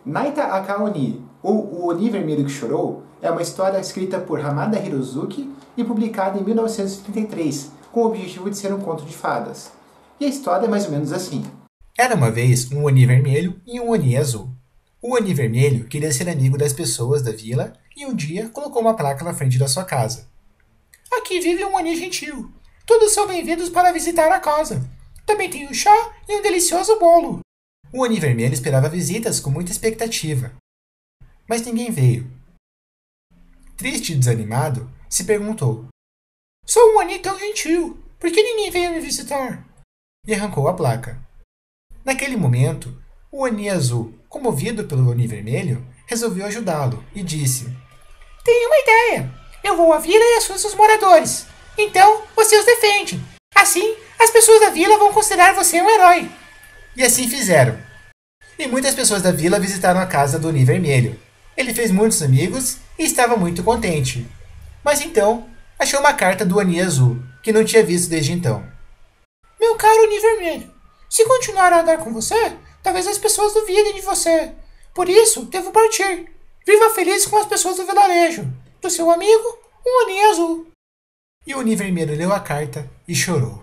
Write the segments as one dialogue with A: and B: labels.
A: Naita Aka Oni, ou O Oni Vermelho que Chorou, é uma história escrita por Hamada Hirozuki e publicada em 1933, com o objetivo de ser um conto de fadas. E a história é mais ou menos assim.
B: Era uma vez um Oni vermelho e um Oni azul. O Oni vermelho queria ser amigo das pessoas da vila e um dia colocou uma placa na frente da sua casa. Aqui vive um Oni gentil. Todos são bem-vindos para visitar a casa. Também tem um chá e um delicioso bolo. O Oni vermelho esperava visitas com muita expectativa. Mas ninguém veio. Triste e desanimado, se perguntou: Sou um Oni tão gentil, por que ninguém veio me visitar? E arrancou a placa. Naquele momento, o Oni azul, comovido pelo Oni vermelho, resolveu ajudá-lo e disse: Tenho uma ideia! Eu vou à vila e assusto os moradores. Então, você os defende. Assim, as pessoas da vila vão considerar você um herói. E assim fizeram. E muitas pessoas da vila visitaram a casa do Oni vermelho. Ele fez muitos amigos e estava muito contente. Mas então, achou uma carta do Oni azul, que não tinha visto desde então. Meu caro Oni vermelho, se continuar a andar com você, talvez as pessoas duvidem de você. Por isso, devo partir. Viva feliz com as pessoas do vilarejo. Do seu amigo, o Oni azul. E o Oni vermelho leu a carta e chorou.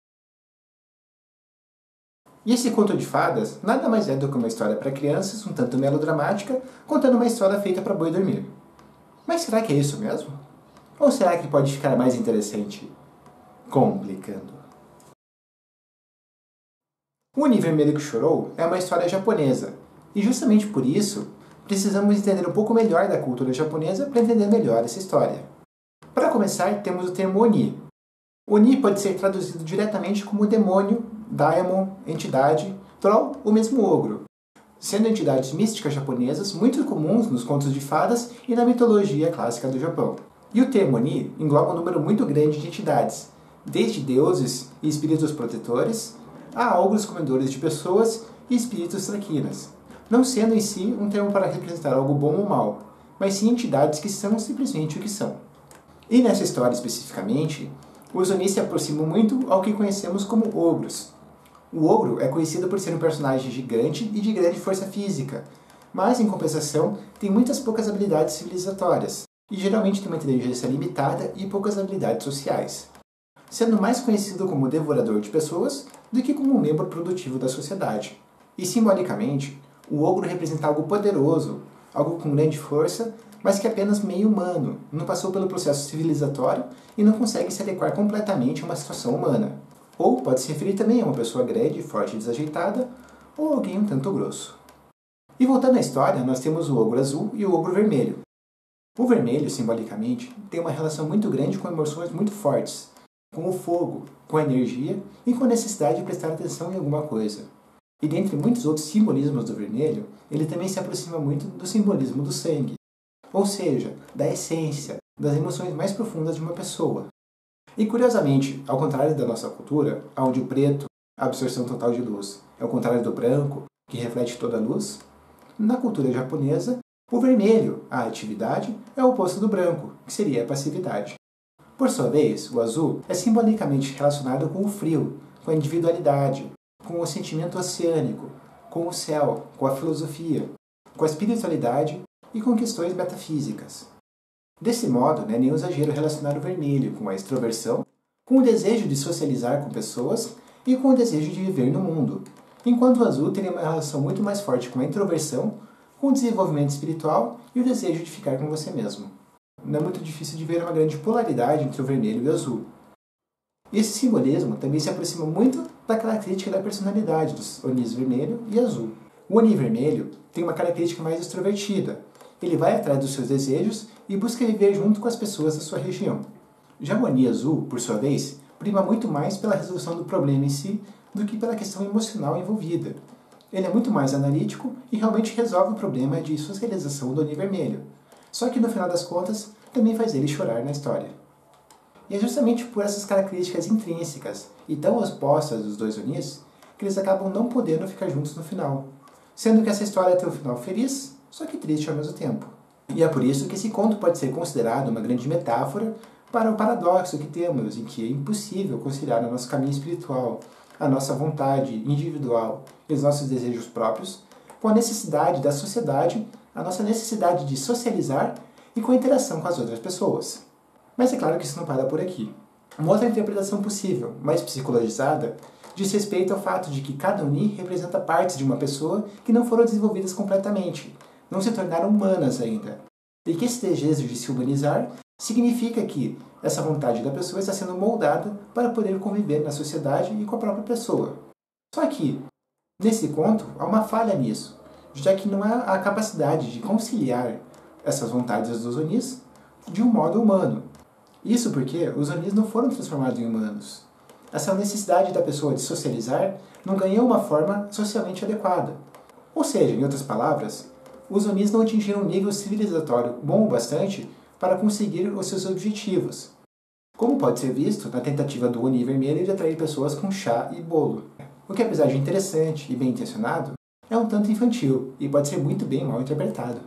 A: E esse conto de fadas nada mais é do que uma história para crianças, um tanto melodramática, contando uma história feita para boi dormir. Mas será que é isso mesmo? Ou será que pode ficar mais interessante complicando? O Oni Vermelho que Chorou é uma história japonesa, e justamente por isso precisamos entender um pouco melhor da cultura japonesa para entender melhor essa história. Para começar, temos o termo Oni. Oni pode ser traduzido diretamente como demônio, daimon, entidade, troll ou mesmo ogro, sendo entidades místicas japonesas muito comuns nos contos de fadas e na mitologia clássica do Japão. E o termo Oni engloba um número muito grande de entidades, desde deuses e espíritos protetores, a ogros comedores de pessoas e espíritos traquinas, não sendo em si um termo para representar algo bom ou mal, mas sim entidades que são simplesmente o que são. E nessa história especificamente, os Oni se aproximam muito ao que conhecemos como ogros. O ogro é conhecido por ser um personagem gigante e de grande força física, mas em compensação tem muitas poucas habilidades civilizatórias, e geralmente tem uma inteligência limitada e poucas habilidades sociais, sendo mais conhecido como devorador de pessoas do que como um membro produtivo da sociedade. E simbolicamente, o ogro representa algo poderoso, algo com grande força, mas que é apenas meio humano, não passou pelo processo civilizatório e não consegue se adequar completamente a uma situação humana. Ou pode se referir também a uma pessoa grande, forte e desajeitada, ou alguém um tanto grosso. E voltando à história, nós temos o ogro azul e o ogro vermelho. O vermelho, simbolicamente, tem uma relação muito grande com emoções muito fortes, com o fogo, com a energia e com a necessidade de prestar atenção em alguma coisa. E dentre muitos outros simbolismos do vermelho, ele também se aproxima muito do simbolismo do sangue, ou seja, da essência, das emoções mais profundas de uma pessoa. E curiosamente, ao contrário da nossa cultura, onde o preto, a absorção total de luz, é o contrário do branco, que reflete toda a luz, na cultura japonesa, o vermelho, a atividade, é o oposto do branco, que seria a passividade. Por sua vez, o azul é simbolicamente relacionado com o frio, com a individualidade, com o sentimento oceânico, com o céu, com a filosofia, com a espiritualidade e com questões metafísicas. Desse modo, não é nenhum exagero relacionar o vermelho com a extroversão, com o desejo de socializar com pessoas e com o desejo de viver no mundo, enquanto o azul teria uma relação muito mais forte com a introversão, com o desenvolvimento espiritual e o desejo de ficar com você mesmo. Não é muito difícil de ver uma grande polaridade entre o vermelho e o azul. E esse simbolismo também se aproxima muito da característica da personalidade dos Onis vermelho e azul. O Oni vermelho tem uma característica mais extrovertida. Ele vai atrás dos seus desejos e busca viver junto com as pessoas da sua região. Já o Oni azul, por sua vez, prima muito mais pela resolução do problema em si do que pela questão emocional envolvida. Ele é muito mais analítico e realmente resolve o problema de socialização do Oni vermelho. Só que no final das contas, também faz ele chorar na história. E é justamente por essas características intrínsecas e tão opostas dos dois Onis que eles acabam não podendo ficar juntos no final, sendo que essa história tem um final feliz, só que triste ao mesmo tempo. E é por isso que esse conto pode ser considerado uma grande metáfora para o paradoxo que temos, em que é impossível conciliar o nosso caminho espiritual, a nossa vontade individual e os nossos desejos próprios, com a necessidade da sociedade, a nossa necessidade de socializar e com a interação com as outras pessoas. Mas é claro que isso não para por aqui. Uma outra interpretação possível, mais psicologizada, diz respeito ao fato de que cada Oni representa partes de uma pessoa que não foram desenvolvidas completamente, não se tornaram humanas ainda. E que esse desejo de se humanizar significa que essa vontade da pessoa está sendo moldada para poder conviver na sociedade e com a própria pessoa. Só que, nesse conto, há uma falha nisso, já que não há a capacidade de conciliar essas vontades dos Onis de um modo humano. Isso porque os Onis não foram transformados em humanos. Essa necessidade da pessoa de socializar não ganhou uma forma socialmente adequada. Ou seja, em outras palavras, os Onis não atingiram um nível civilizatório bom o bastante para conseguir os seus objetivos, como pode ser visto na tentativa do Oni vermelho de atrair pessoas com chá e bolo. O que, apesar de interessante e bem intencionado, é um tanto infantil e pode ser muito bem mal interpretado.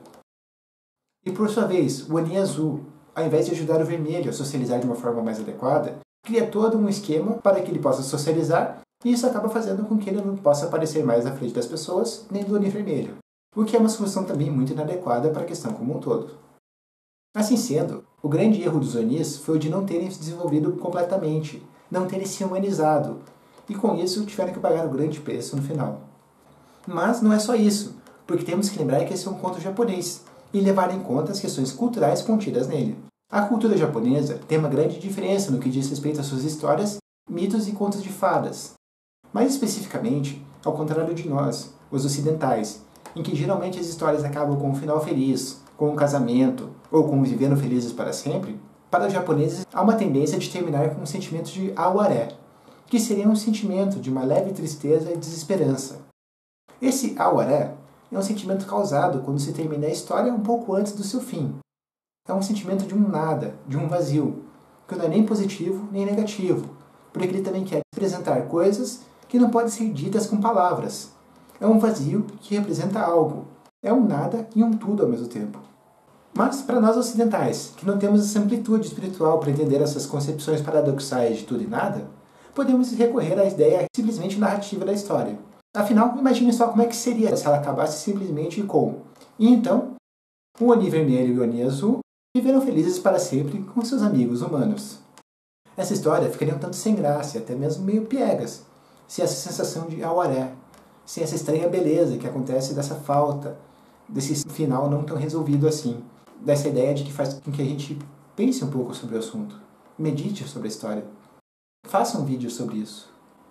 A: E por sua vez, o Oni azul, ao invés de ajudar o vermelho a socializar de uma forma mais adequada, cria todo um esquema para que ele possa socializar, e isso acaba fazendo com que ele não possa aparecer mais na frente das pessoas, nem do Oni vermelho, o que é uma solução também muito inadequada para a questão como um todo. Assim sendo, o grande erro dos Onis foi o de não terem se desenvolvido completamente, não terem se humanizado, e com isso tiveram que pagar um grande preço no final. Mas não é só isso, porque temos que lembrar que esse é um conto japonês, e levar em conta as questões culturais contidas nele. A cultura japonesa tem uma grande diferença no que diz respeito às suas histórias, mitos e contos de fadas. Mais especificamente, ao contrário de nós, os ocidentais, em que geralmente as histórias acabam com um final feliz, com um casamento, ou com vivendo felizes para sempre, para os japoneses há uma tendência de terminar com um sentimento de awaré, que seria um sentimento de uma leve tristeza e desesperança. Esse awaré é um sentimento causado quando se termina a história um pouco antes do seu fim. É um sentimento de um nada, de um vazio, que não é nem positivo nem negativo, porque ele também quer representar coisas que não podem ser ditas com palavras. É um vazio que representa algo. É um nada e um tudo ao mesmo tempo. Mas, para nós ocidentais, que não temos essa amplitude espiritual para entender essas concepções paradoxais de tudo e nada, podemos recorrer à ideia simplesmente narrativa da história. Afinal, imagine só como é que seria se ela acabasse simplesmente com: e então, o Oni vermelho e o Oni azul viveram felizes para sempre com seus amigos humanos. Essa história ficaria um tanto sem graça, até mesmo meio piegas, sem essa sensação de awaré, sem essa estranha beleza que acontece dessa falta, desse final não tão resolvido assim, dessa ideia de que faz com que a gente pense um pouco sobre o assunto, medite sobre a história, faça um vídeo sobre isso.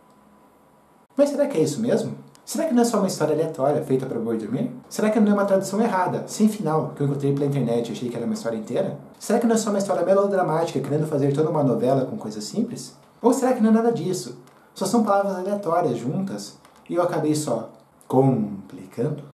A: Mas será que é isso mesmo? Será que não é só uma história aleatória, feita para boi dormir? Será que não é uma tradução errada, sem final, que eu encontrei pela internet e achei que era uma história inteira? Será que não é só uma história melodramática, querendo fazer toda uma novela com coisas simples? Ou será que não é nada disso? Só são palavras aleatórias juntas, e eu acabei só complicando?